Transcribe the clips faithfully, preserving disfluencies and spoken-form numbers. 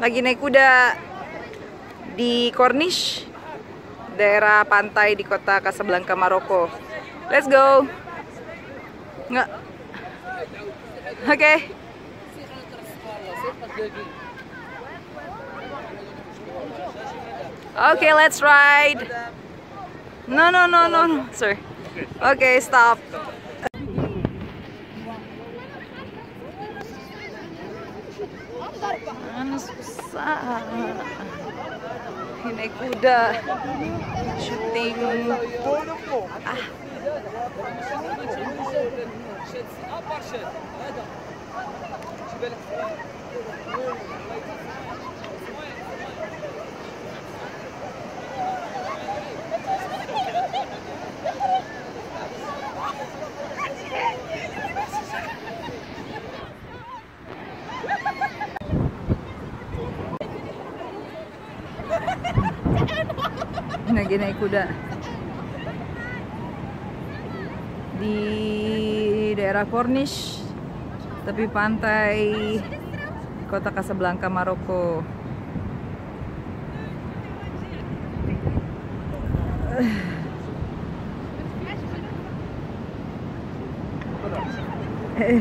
Lagi naik kuda di Corniche, daerah pantai di kota Casablanca, Maroko. Let's go. Nggak. Oke. Okay. Oke, okay, let's ride. No, no, no, no, no, sir. Oke, okay, stop. Mana susah. Naik kuda, syuting. Ah. Lagi naik kuda di daerah Corniche, tepi pantai kota Casablanca, Maroko. Eh.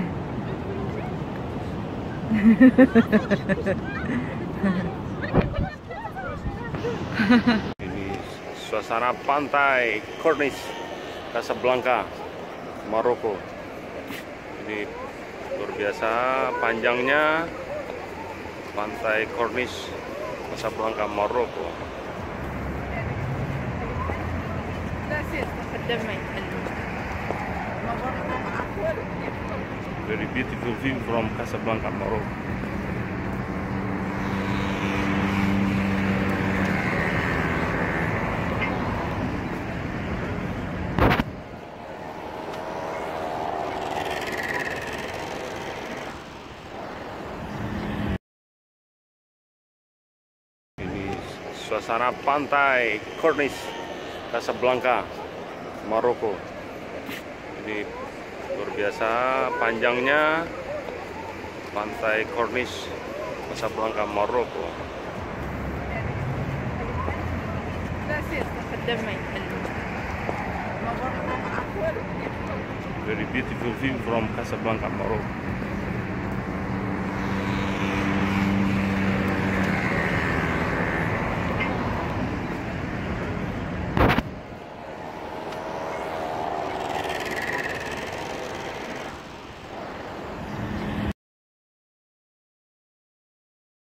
Suasana pantai Corniche, Casablanca, Maroko. Ini luar biasa panjangnya pantai Corniche, Casablanca, Maroko. Very beautiful view from Casablanca, Maroko. Suasana pantai Corniche, Casablanca, Maroko. Ini luar biasa panjangnya pantai Corniche, Casablanca, Maroko. Very beautiful view from Casablanca, Maroko.